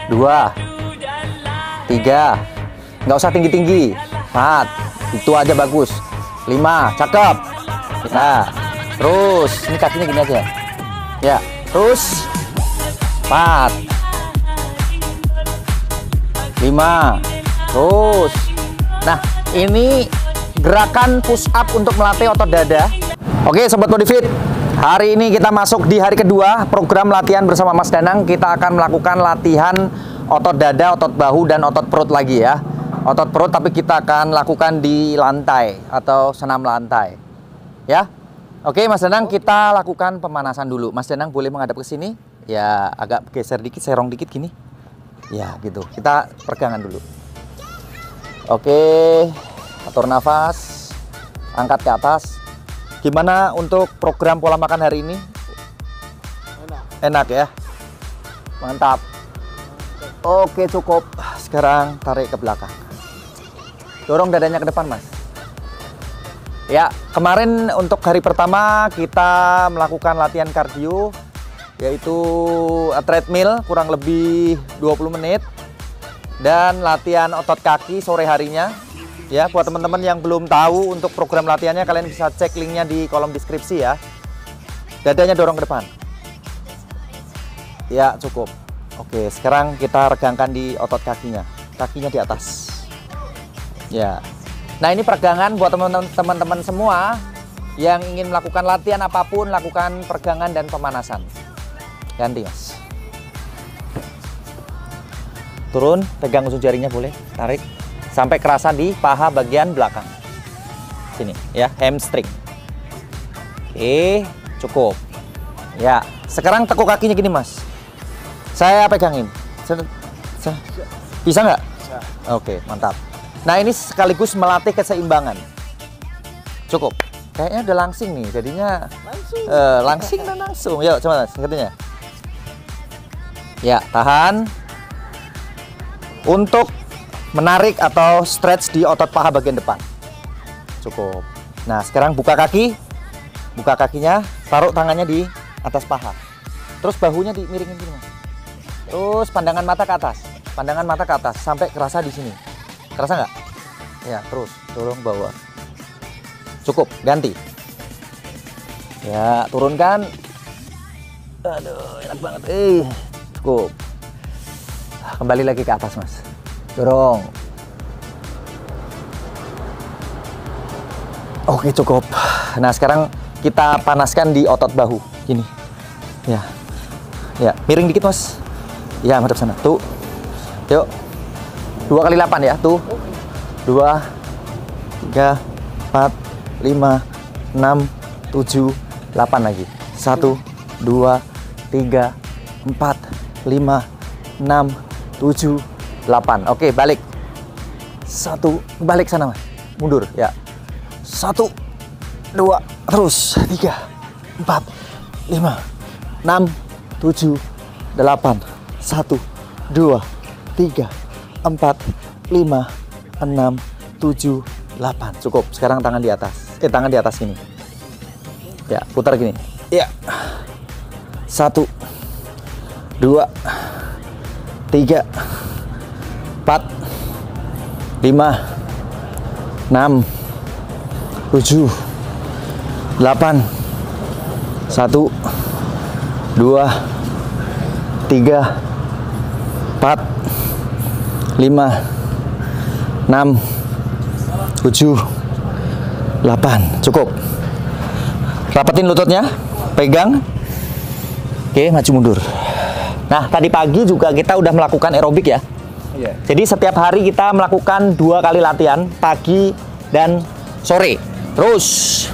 2, 3, nggak usah tinggi-tinggi. 4, itu aja bagus. 5, cakep. Nah, terus ini kakinya gini aja. Ya, terus 4, 5, terus. Nah, ini gerakan push up untuk melatih otot dada. Oke, Sobat Bodifit, hari ini kita masuk di hari kedua program latihan bersama Mas Danang. Kita akan melakukan latihan otot dada, otot bahu, dan otot perut lagi ya. Otot perut, tapi kita akan lakukan di lantai atau senam lantai. Ya, oke Mas Danang, kita lakukan pemanasan dulu. Mas Danang boleh menghadap ke sini. Ya, agak geser dikit, serong dikit gini. Ya, gitu. Kita pegangan dulu. Oke, atur nafas, angkat ke atas. Gimana untuk program pola makan hari ini? Enak ya? Mantap. Oke, cukup. Sekarang tarik ke belakang. Dorong dadanya ke depan, Mas. Ya, kemarin untuk hari pertama kita melakukan latihan kardio, yaitu treadmill kurang lebih 20 menit. Dan latihan otot kaki sore harinya. Ya, buat teman-teman yang belum tahu untuk program latihannya, kalian bisa cek linknya di kolom deskripsi ya. Dadanya dorong ke depan. Ya, cukup. Oke, sekarang kita regangkan di otot kakinya. Kakinya di atas. Ya. Nah, ini peregangan buat teman-teman semua yang ingin melakukan latihan apapun, lakukan peregangan dan pemanasan. Ganti, Mas. Turun, pegang ujung jarinya boleh, tarik sampai kerasa di paha bagian belakang. Sini ya, hamstring. Oke, cukup. Ya, sekarang tekuk kakinya gini, Mas. Saya pegangin. Bisa nggak? Bisa. Oke, mantap. Nah, ini sekaligus melatih keseimbangan. Cukup. Kayaknya udah langsing nih, jadinya langsing dan langsung. Yuk, coba Mas, katanya. Ya, tahan. Untuk menarik atau stretch di otot paha bagian depan. Cukup. Nah, sekarang buka kaki. Buka kakinya, taruh tangannya di atas paha. Terus bahunya dimiringin gini, Mas. Terus pandangan mata ke atas. Pandangan mata ke atas sampai kerasa di sini. Kerasa nggak? Ya, terus dorong bawah. Cukup, ganti. Ya, turunkan. Aduh, enak banget. Cukup. Kembali lagi ke atas, Mas. Dorong. Oke, cukup. Nah, sekarang kita panaskan di otot bahu. Gini. Ya. Ya, miring dikit, Mas. Ya, madep sana. Tuh. Yuk. 2 kali 8 ya. Tuh. 2, 3, 4, 5, 6, 7, 8 lagi. 1, 2, 3, 4, 5, 6, 7, 8. Oke, balik. 1, balik sana, Mas. Mundur, ya. 1, 2, terus 3, 4, 5, 6, 7, 8. 1, 2, 3, 4, 5, 6, 7, 8. Cukup. Sekarang tangan di atas. Tangan di atas gini. Ya, putar gini. Ya. 1, 2, 3, 4, 5, 6, 7, 8. 1, 2, 3, 4, 5, 6, 7, 8. Cukup. Rapetin lututnya, pegang. Oke, maju mundur. Nah, tadi pagi juga kita udah melakukan aerobik ya. Iya. Jadi setiap hari kita melakukan 2 kali latihan, pagi dan sore. Terus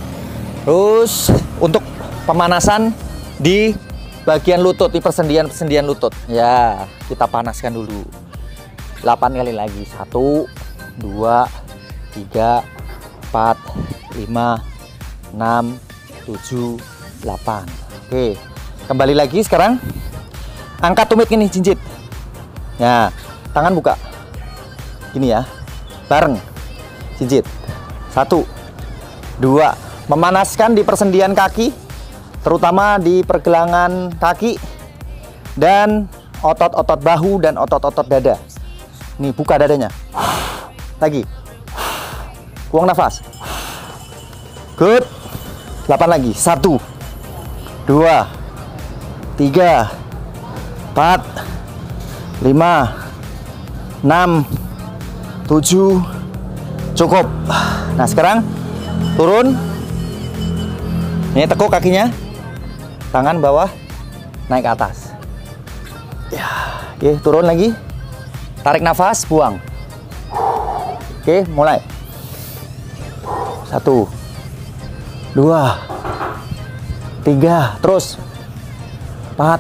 untuk pemanasan di bagian lutut, di persendian lutut. Ya, kita panaskan dulu. 8 kali lagi. 1, 2, 3, 4, 5, 6, 7, 8. Oke. Kembali lagi sekarang. Angkat tumit gini, jinjit. Nah, tangan buka. Gini ya. Bareng. Jinjit. 1, 2. Memanaskan di persendian kaki, terutama di pergelangan kaki dan otot-otot bahu dan otot-otot dada. Nih, buka dadanya. Lagi. Buang nafas. Good. 8 lagi. 1, 2, 3, 4, 5, 6, 7. Cukup. Nah, sekarang turun. Ini tekuk kakinya. Tangan bawah, naik ke atas. Ya, oke, turun lagi. Tarik nafas, buang. Oke, mulai. 1, 2, 3, terus 4,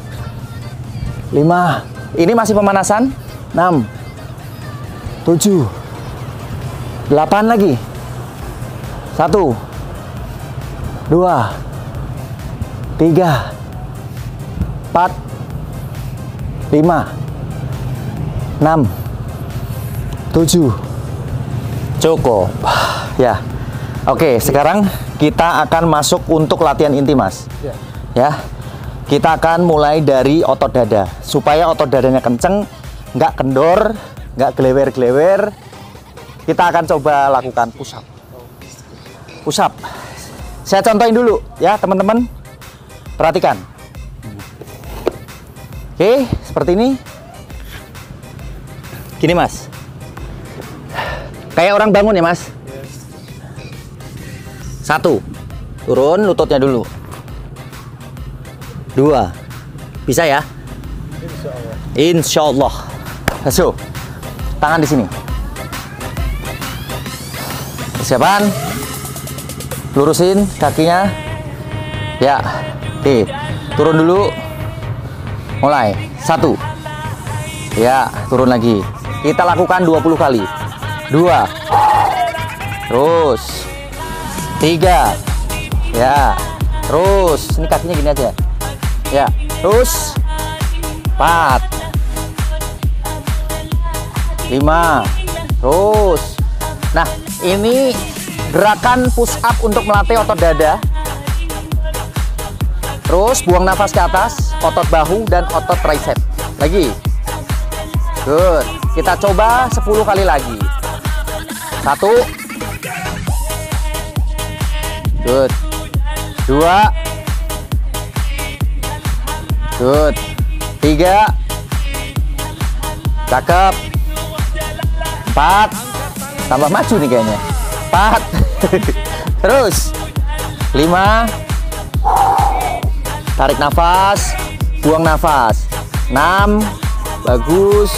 5. Ini masih pemanasan. 6, 7, 8 lagi. 1, 2, 3, 4, 5, 6, 7. Cukup. Ya. Oke, sekarang kita akan masuk untuk latihan inti, Mas. Ya. Kita akan mulai dari otot dada. Supaya otot dadanya kenceng, nggak kendor, nggak gelewer-gelewer. Kita akan coba lakukan push up. Push up. Saya contohin dulu ya, teman-teman. Perhatikan. Oke, seperti ini. Gini, Mas. Kayak orang bangun ya, Mas. 1, turun lututnya dulu. 2, bisa ya? Insya Allah. Masuk. Tangan di sini. Persiapan. Lurusin kakinya. Ya. Oke. Turun dulu. Mulai. 1. Ya, turun lagi. Kita lakukan 20 kali. 2. Terus. 3. Ya. Terus. Ini kakinya gini aja. Ya. Terus. 4. 5. Terus. Nah, ini gerakan push up untuk melatih otot dada. Terus buang nafas ke atas, otot bahu dan otot tricep. Lagi. Good. Kita coba 10 kali lagi. 1. Good. 2. Good. 3. Cakep. 4. Tambah maju nih kayaknya. 4. Terus 5. Tarik nafas, buang nafas. 6. Bagus.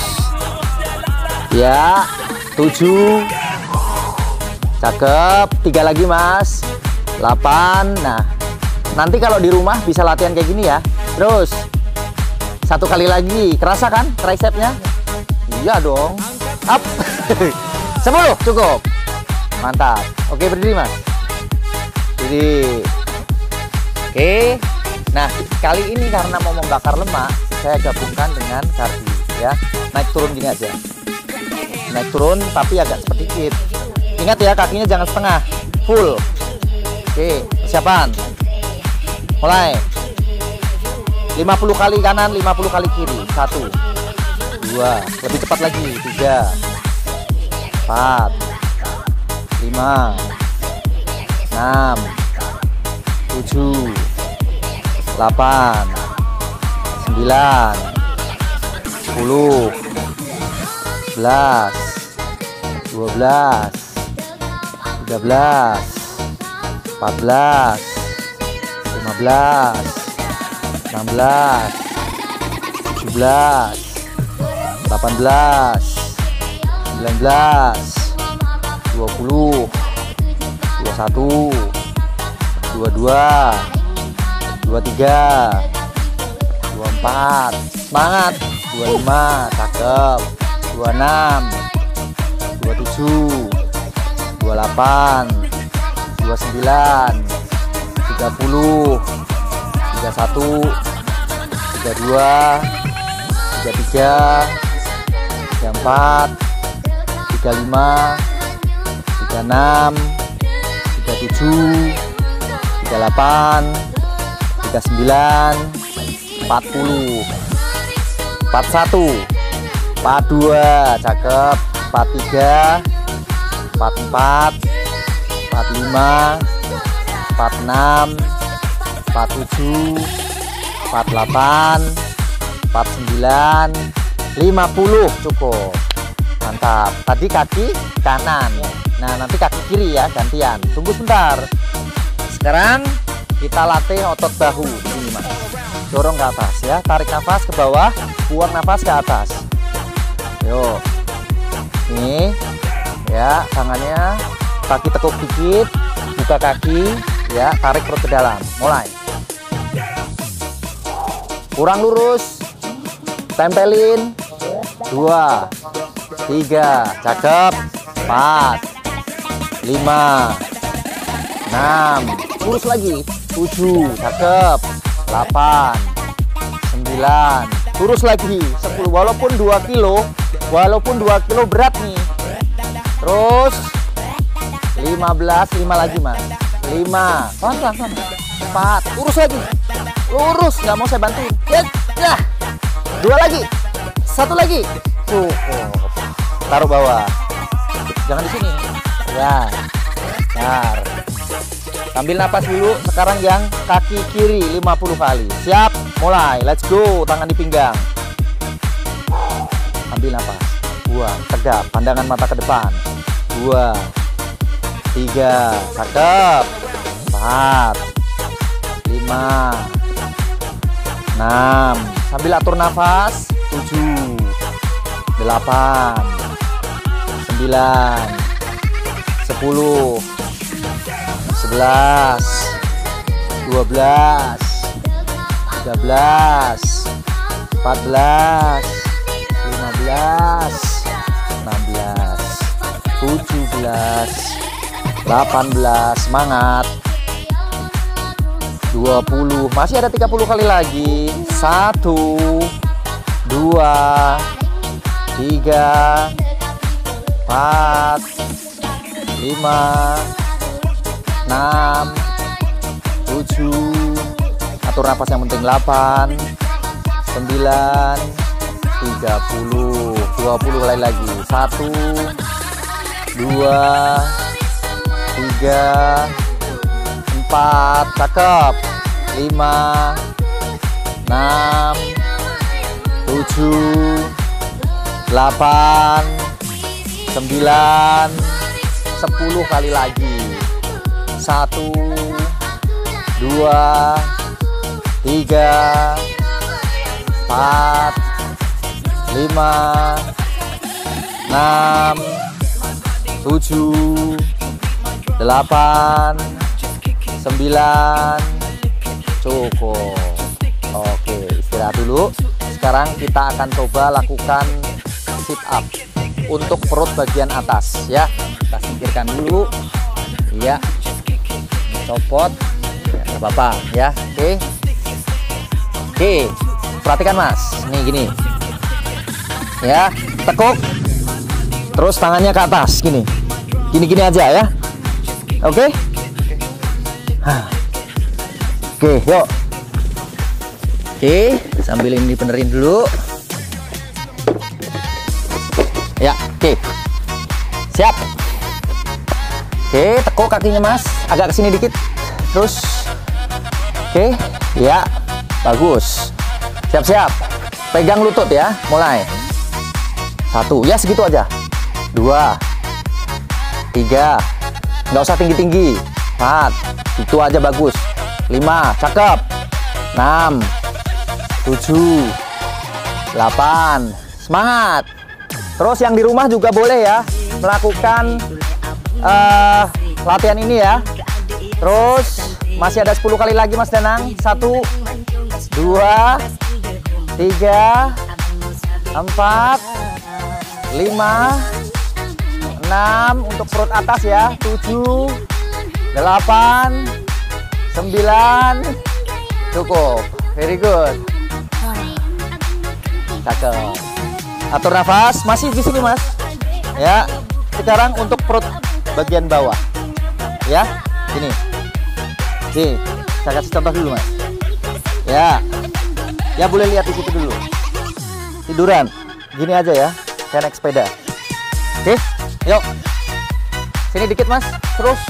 Ya. 7. Cakep. 3 lagi, Mas. 8. Nah, nanti kalau di rumah bisa latihan kayak gini ya. Terus 1 kali lagi. Kerasa kan tricepnya? Iya dong. Up. 10. Cukup. Mantap. Oke, berdiri, Mas. Berdiri. Oke. Nah, kali ini karena mau membakar lemak, saya gabungkan dengan kardio ya. Naik turun gini aja. Naik turun tapi agak sedikit. Ingat ya, kakinya jangan setengah. Full. Oke, persiapan. Mulai. 50 kali kanan, 50 kali kiri. 1. 2. Lebih cepat lagi. 3. 4. 5. 6. 7. 8, 9, 10, 11, 12, 13, 14, 15, 16, 17, 18, 19, 20, 21, 22, 23, 24, semangat. 25, cakep. 26, 27, 28, 29, 30, 31, 32, 33, 34, 35, 36, 37, 38, 39, 40. 41, 42, cakep. 43, 44, 45, 46, 47, 48, 49, 50. Cukup. Mantap. Tadi kaki kanan. Nah, nanti kaki kiri ya, gantian. Tunggu sebentar. Sekarang kita latih otot bahu. Ini Mas. Dorong ke atas ya. Tarik nafas ke bawah, buang nafas ke atas. Yuk. Nih. Ya, tangannya kaki tekuk dikit, buka kaki, ya, tarik perut ke dalam. Mulai. Kurang lurus. Tempelin. 2, 3, cakep. 4, 5, 6, lurus lagi. 7, cakep. 8, 9, lurus lagi. 10, walaupun 2 kilo berat nih. Terus 15, 5 lagi Mas. 5, pelan-pelan. 4, lurus lagi. Lurus, nggak mau saya bantuin. Ya. 2 lagi. 1 lagi. Cukup. Taruh bawah. Jangan di sini. Ya. Bentar. Ambil napas dulu. Sekarang yang kaki kiri 50 kali. Siap? Mulai. Let's go. Tangan di pinggang. Ambil napas. Buang. Tegap. Pandangan mata ke depan. 2, 3, cakep. 4, 5, 6. Sambil atur nafas. 7, 8, 9, 10, 11, 12, 13, 14, 15, 16, 17, 18, semangat. 20, masih ada 30 kali lagi. 1, 2, 3, 4, 5, 6, 7. Atur nafas yang penting. 8, 9, 30, 20 kali lagi. 1, 2, 3, 4, cakep. 5, 6, 7, 8, 9, 10 kali lagi. 1, 2, 3, 4, 5, 6, 7, 8, 9. Cukup. Oke, istirahat dulu. Sekarang kita akan coba lakukan sit up untuk perut bagian atas ya. Kita singkirkan dulu. Iya. Copot. Ya, nggak apa-apa ya. Oke. Perhatikan Mas. Nih gini. Ya, tekuk. Terus tangannya ke atas gini. Gini-gini aja ya. Oke? Oke, yuk. Oke, sambil ini benerin dulu. Ya, oke. Siap. Oke, tekuk kakinya Mas, agak kesini dikit. Terus, oke, ya, bagus. Siap-siap. Pegang lutut ya, mulai. 1, ya segitu aja. 2, 3, nggak usah tinggi-tinggi. 4, itu aja bagus. 5, cakep. 6, 7, 8, semangat. Terus yang di rumah juga boleh ya melakukan latihan ini ya. Terus masih ada 10 kali lagi Mas Danang. 1, 2, 3, 4, 5, 6 untuk perut atas ya. 7, 8, 9. Cukup. Very good. Cakep. Atur nafas. Masih di sini Mas. Ya. Sekarang untuk perut bagian bawah. Ya. Sini. Sini. Saya kasih contoh dulu Mas. Ya. Ya boleh lihat di situ dulu. tiduran. Gini aja ya, kayak naik sepeda. Oke, yuk. Sini dikit mas, terus.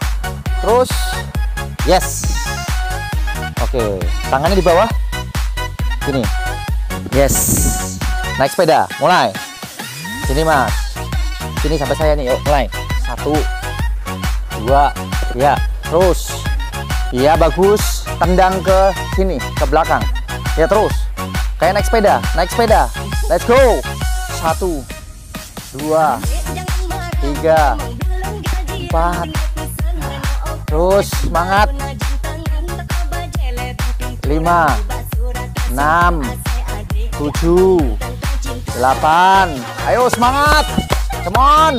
Yes. Oke, tangannya di bawah. Sini. Yes. Naik sepeda, mulai. Sini mas. Sini sampai saya nih, yuk mulai. 1, 2, ya. Terus. Iya bagus. Tendang ke sini, ke belakang. Ya terus. Kayak naik sepeda. Let's go. 1, 2, 3, 4. Terus semangat. 5, 6, 7, 8. Ayo semangat. Come on.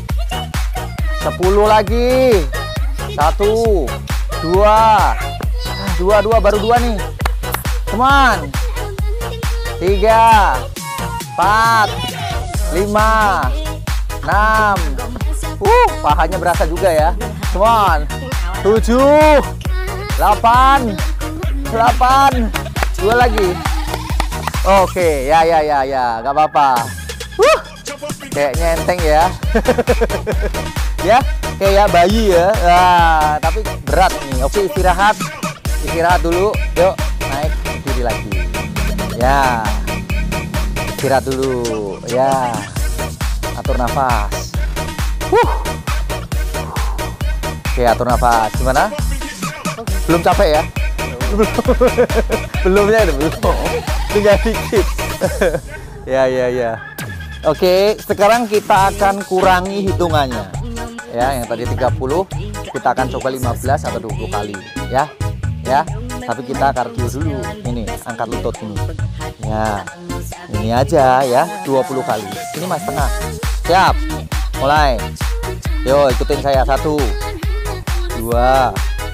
10 lagi. 1, 2, baru 2 nih. Come on. 3, 4, 5, 6. Pahanya berasa juga ya. Come on. 7, 8, 2 lagi. Oke, ya, gak apa-apa. Kayaknya enteng ya. Ya, kayak bayi ya. Nah, tapi berat nih. Oke, istirahat dulu. Yuk, naik berdiri lagi. Ya, istirahat dulu. Ya, atur nafas. Oke, atur nafas. Gimana? Belum capek ya? Belum. Tinggal dikit. Ya. Oke, sekarang kita akan kurangi hitungannya. Ya, yang tadi 30, kita akan coba 15 atau 20 kali. Ya. Tapi kita kardio dulu. Ini, angkat lutut ini. Ya. Ini aja ya, 20 kali. Ini mas tengah. Siap. Mulai. Yo, ikutin saya. 1, 2,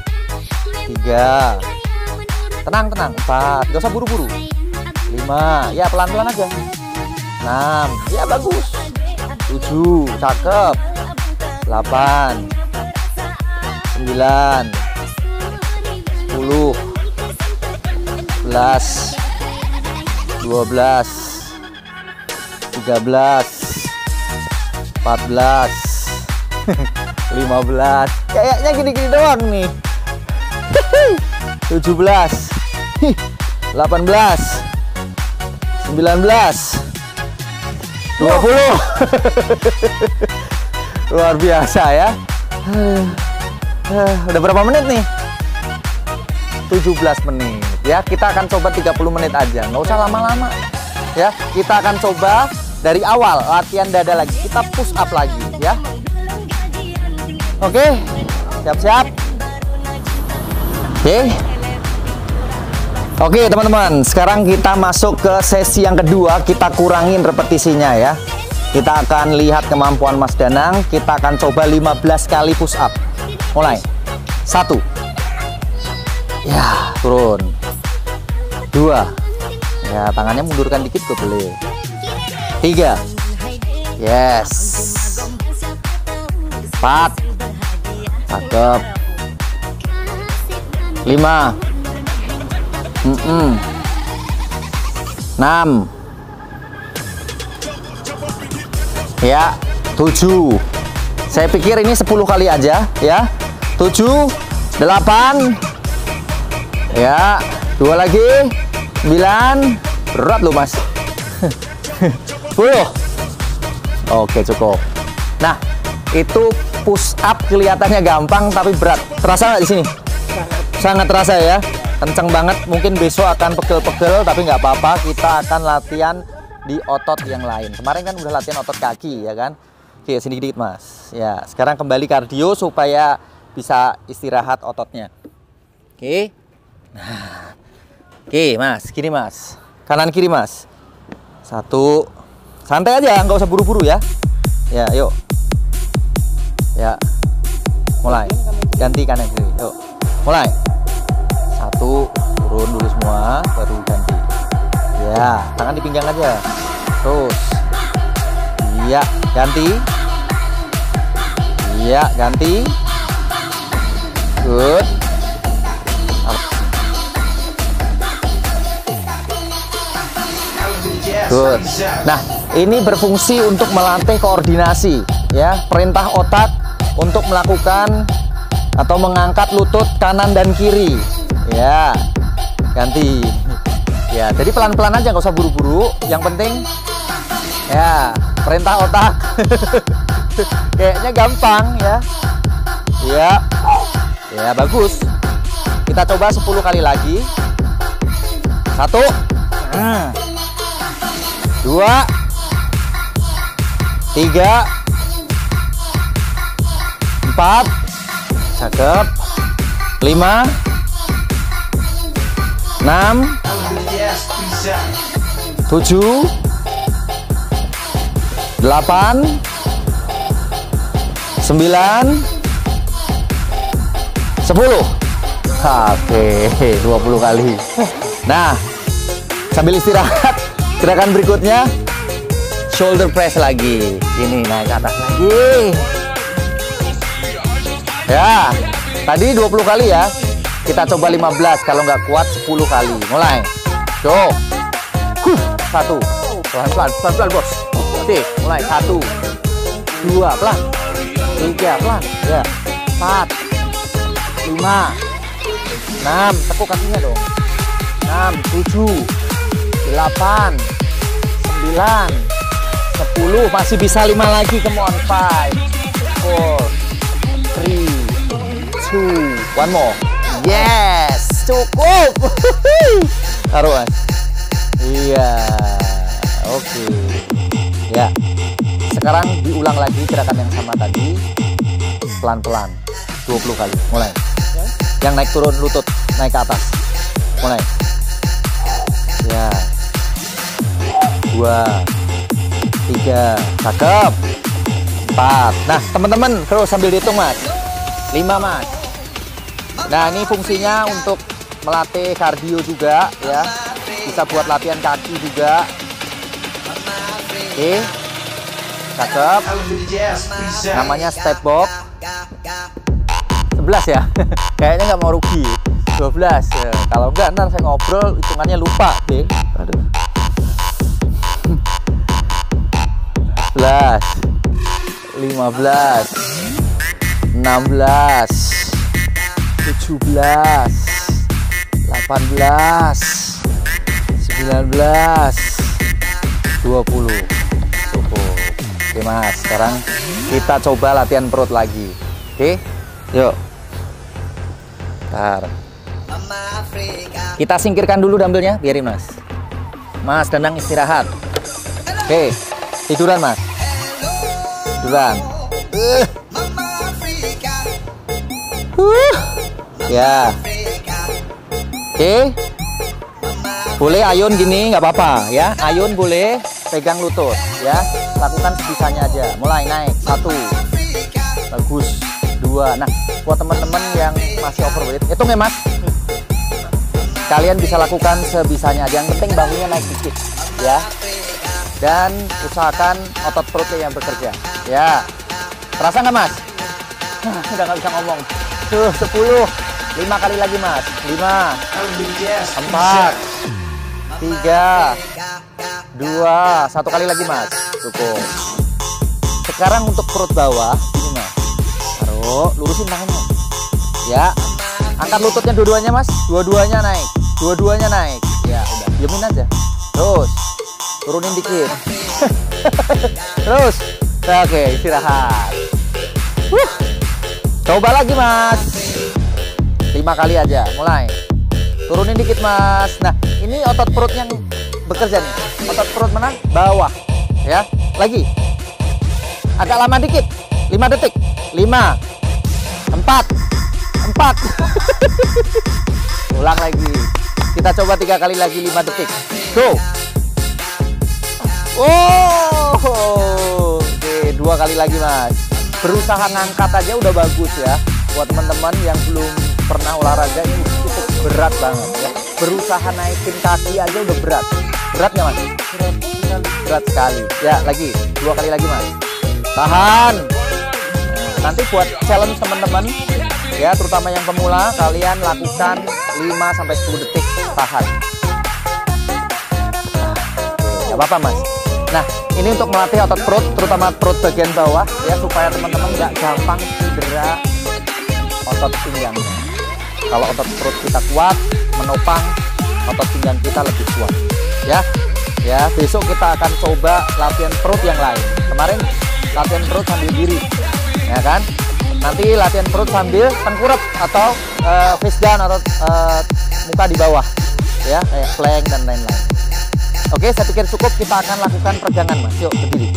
3. Tenang. 4. Gak usah buru-buru. 5. Ya, pelan-pelan aja. 6. Ya, bagus. 7. Cakep. 8. 9. 10. 11. 12. 13. 14. 15. Kayaknya gini-gini doang nih. 17. 18. 19. 20. Luar biasa ya. Udah berapa menit nih? 17 menit. Ya, kita akan coba 30 menit aja. Nggak usah lama-lama. Ya, kita akan coba dari awal latihan dada lagi. Kita push up lagi ya. Oke. Siap-siap. Oke teman-teman, sekarang kita masuk ke sesi yang kedua. Kita kurangin repetisinya ya. Kita akan lihat kemampuan Mas Danang. Kita akan coba 15 kali push up. Mulai. 1. Ya, turun. 2. Ya, tangannya mundurkan dikit kok boleh. 3. Yes. 4. Cakep. 5. 6. Ya, 7. Saya pikir ini 10 kali aja ya. 7, 8. Ya, 2 lagi. 9. Berat loh, Mas. 10. Oke, cukup. Nah, itu push up kelihatannya gampang tapi berat. Terasa nggak di sini? Sangat terasa ya. Kenceng banget, mungkin besok akan pegel-pegel tapi nggak apa-apa, kita akan latihan di otot yang lain. Kemarin kan udah latihan otot kaki ya kan. Oke, sini dikit mas. Ya, sekarang kembali kardio supaya bisa istirahat ototnya. Oke. Nah, oke mas, kiri mas, kanan kiri mas. 1, santai aja, nggak usah buru-buru ya. Ya, yuk. Ya, mulai. Ganti kanan kiri, yuk. Mulai. 1, turun dulu semua, baru ganti. Ya, tangan di pinggang aja. Terus. Iya, ganti. Iya, ganti. Good. Good. Nah, ini berfungsi untuk melatih koordinasi, ya, perintah otak untuk melakukan atau mengangkat lutut kanan dan kiri. Ya, ganti. Ya, jadi pelan-pelan aja, nggak usah buru-buru. Yang penting, ya, perintah otak. Kayaknya gampang, ya. Ya, ya bagus. Kita coba 10 kali lagi. 1, 2, 3, 4, cakep. 5, 6, 7, 8, 9, 10. Oke, 20 kali. Nah, sambil istirahat, gerakan berikutnya shoulder press lagi. Ini naik ke atas lagi. Ya, tadi 20 kali ya. Kita coba 15, kalau nggak kuat 10 kali. Mulai. Go. 1. Pelan-pelan bos. Oke, mulai. 1, 2, pelan. 3, pelan. Ya. 4, 5, 6, tekuk kakinya dong. 6, 7, 8, 9, 10, masih bisa 5 lagi, come on. 5, 4, 3, 2, one more. Yes, cukup. Taruh mas. Iya, oke. Ya, sekarang diulang lagi gerakan yang sama tadi, pelan-pelan, 20 kali. Mulai. Yang naik turun lutut, naik ke atas. Mulai. Ya. 2, 3, cakep. 4. Nah, teman-teman terus sambil dihitung mas. 5 mas. Nah, ini fungsinya untuk melatih kardio juga ya. Bisa buat latihan kaki juga. Oke. Cakep. Namanya step box. 11 ya. Kayaknya nggak mau rugi. 12 ya. Kalau enggak ntar saya ngobrol hitungannya lupa deh. Aduh. 14, 15, 16, 17, 18, 19, 20. Cukup. Oke mas, sekarang kita coba latihan perut lagi. Oke, yuk. Bentar. Kita singkirkan dulu dumbbellnya, biarin mas. Mas Danang istirahat. Oke, tiduran mas. Tiduran. Ya. Oke. Boleh ayun gini, nggak apa-apa ya. Ayun boleh, pegang lutut ya. Lakukan sebisanya aja. Mulai naik. 1. Bagus. 2. Nah, buat teman-teman yang masih overweight, hitung ya mas. Kalian bisa lakukan sebisanya aja. Yang penting bahunya naik dikit ya. Dan usahakan otot perutnya yang bekerja ya. Terasa nggak mas? Udah nggak bisa ngomong. Tuh 10. 5 kali lagi mas. 5, 4, 3, 2, 1 kali lagi mas. Cukup. Sekarang untuk perut bawah ini mas. Taruh, lurusin tangannya ya. Angkat lututnya dua-duanya mas. Dua-duanya naik. Dua-duanya naik. Ya udah, diemin aja. Terus turunin dikit. Terus. Oke, istirahat. Coba lagi mas. 5 kali aja. Mulai. Turunin dikit mas. Nah, ini otot perut yang bekerja nih. Otot perut mana? Bawah. Ya. Lagi. Agak lama dikit. 5 detik. 5, 4, 4. Ulang lagi. Kita coba 3 kali lagi 5 detik. Go. Oh. Oke, 2 kali lagi mas. Berusaha ngangkat aja udah bagus ya. Buat teman-teman yang belum pernah olahraga ini cukup berat banget ya. Berusaha naikin kaki aja udah berat. Berat nggak mas? Berat sekali. Ya lagi 2 kali lagi mas. Tahan. Nah, nanti buat challenge teman-teman ya, terutama yang pemula, kalian lakukan 5-10 detik tahan. Oke, nggak apa-apa Mas. Nah, ini untuk melatih otot perut, terutama perut bagian bawah ya, supaya teman-teman nggak gampang cedera otot pinggangnya. Kalau otot perut kita kuat, menopang otot pinggang kita lebih kuat ya. Ya, besok kita akan coba latihan perut yang lain. Kemarin latihan perut sambil diri, ya kan? Nanti latihan perut sambil tengkurap atau face down atau muka di bawah, ya, kayak plank dan lain-lain. Oke, saya pikir cukup. Kita akan lakukan peregangan Mas. Yuk berdiri.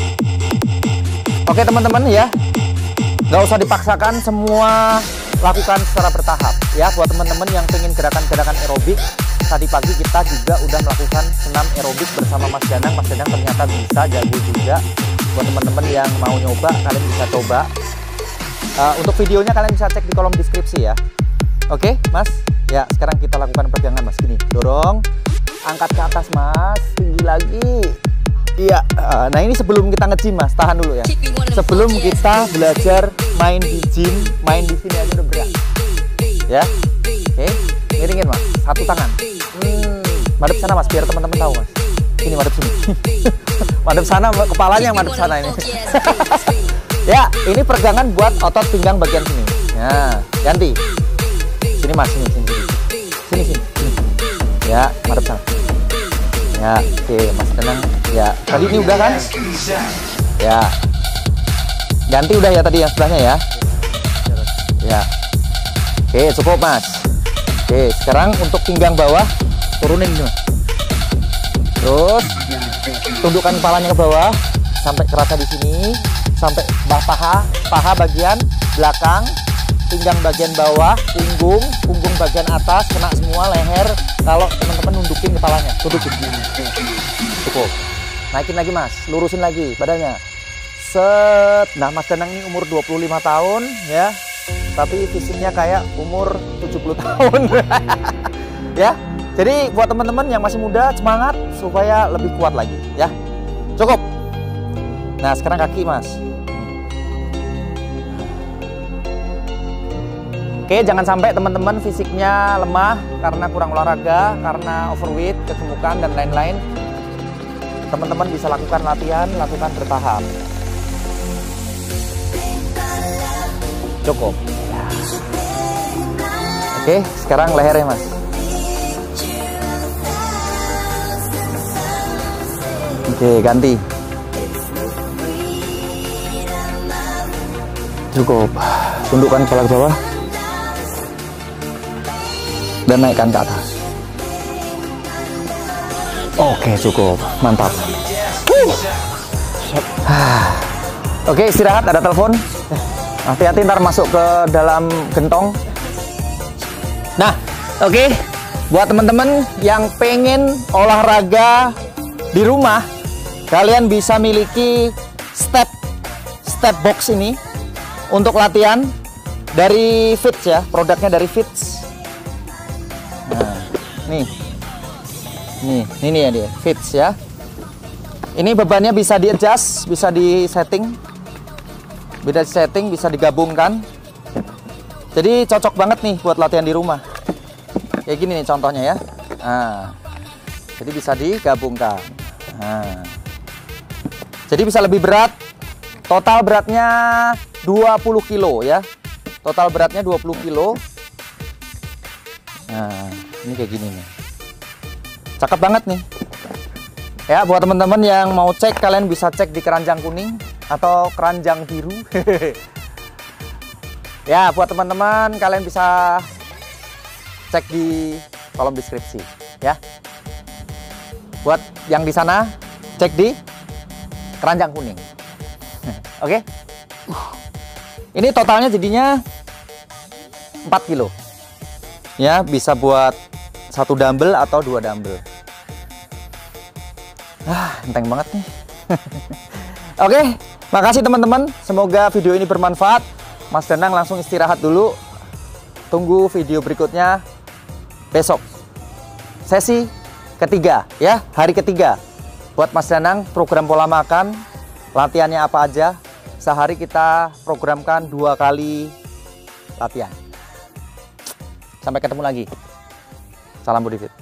Oke teman-teman ya, nggak usah dipaksakan, semua lakukan secara bertahap ya. Buat teman-teman yang pengen gerakan-gerakan aerobik, tadi pagi kita juga udah melakukan senam aerobik bersama Mas Danang. Mas Danang ternyata bisa, jago juga. Buat teman-teman yang mau nyoba, kalian bisa coba. Untuk videonya kalian bisa cek di kolom deskripsi ya. Oke Mas, ya sekarang kita lakukan peregangan Mas. Gini, dorong, angkat ke atas Mas, tinggi lagi. Iya, nah ini sebelum kita nge-gym Mas, tahan dulu ya. Sebelum kita belajar main di gym, main di sini aja udah berat. Ya, oke, miringin Mas, satu tangan. Madep sana Mas, biar teman-teman tahu Mas. Ini madep sini. Madep sana, kepalanya madep sana ini. Ya, ini peregangan buat otot pinggang bagian sini. Ya, ganti. Sini Mas, sini. Sini. Ya, madep sana. Ya, oke, Mas tenang. Ya, tadi ini udah kan? Ya. Ganti udah ya tadi yang sebelahnya ya. Ya. Oke, cukup Mas. Oke, sekarang untuk pinggang bawah turunin nih Mas. Terus tundukkan kepalanya ke bawah sampai kerasa di sini, sampai paha bagian belakang, pinggang bagian bawah, punggung bagian atas kena semua, leher. Kalau teman-teman nundukin kepalanya, tundukin. Cukup. Naikin lagi Mas, lurusin lagi badannya. Set. Nah, Mas Danang ini umur 25 tahun ya. Tapi fisiknya kayak umur 70 tahun. Ya. Jadi buat teman-teman yang masih muda, semangat supaya lebih kuat lagi ya. Cukup. Nah, sekarang kaki Mas. Oke, jangan sampai teman-teman fisiknya lemah karena kurang olahraga, karena overweight, kegemukan dan lain-lain. Teman-teman bisa lakukan latihan, lakukan bertahap. Cukup. Oke, sekarang lehernya Mas. Oke, ganti. Cukup. Tundukkan kepala ke bawah dan naikkan ke atas. Oke, cukup. Mantap. Oke, istirahat, ada telepon. Hati-hati ntar masuk ke dalam gentong. Nah, oke. Buat teman-teman yang pengen olahraga di rumah, kalian bisa miliki step box ini untuk latihan dari Fits ya, produknya dari Fits. Nah, ini ya dia, Fits ya. Ini bebannya bisa di-adjust, bisa di-setting. Bisa digabungkan. Jadi cocok banget nih buat latihan di rumah. Kayak gini nih contohnya ya. Nah, jadi bisa digabungkan. Nah, jadi bisa lebih berat. Total beratnya 20 kilo ya. Total beratnya 20 kilo. Nah, ini kayak gini nih. Cakep banget nih. Ya, buat teman-teman yang mau cek, kalian bisa cek di keranjang kuning atau keranjang biru. Ya, buat teman-teman kalian bisa cek di kolom deskripsi ya. Buat yang di sana, cek di keranjang kuning. Oke. Ini totalnya jadinya 4 kilo. Ya, bisa buat 1 dumbbell atau 2 dumbbell. Enteng banget nih. Oke, makasih teman-teman. Semoga video ini bermanfaat. Mas Danang langsung istirahat dulu. Tunggu video berikutnya besok. Sesi ketiga ya, hari ketiga. Buat Mas Danang, program pola makan, latihannya apa aja. Sehari kita programkan 2 kali latihan. Sampai ketemu lagi. Salam Body Fit.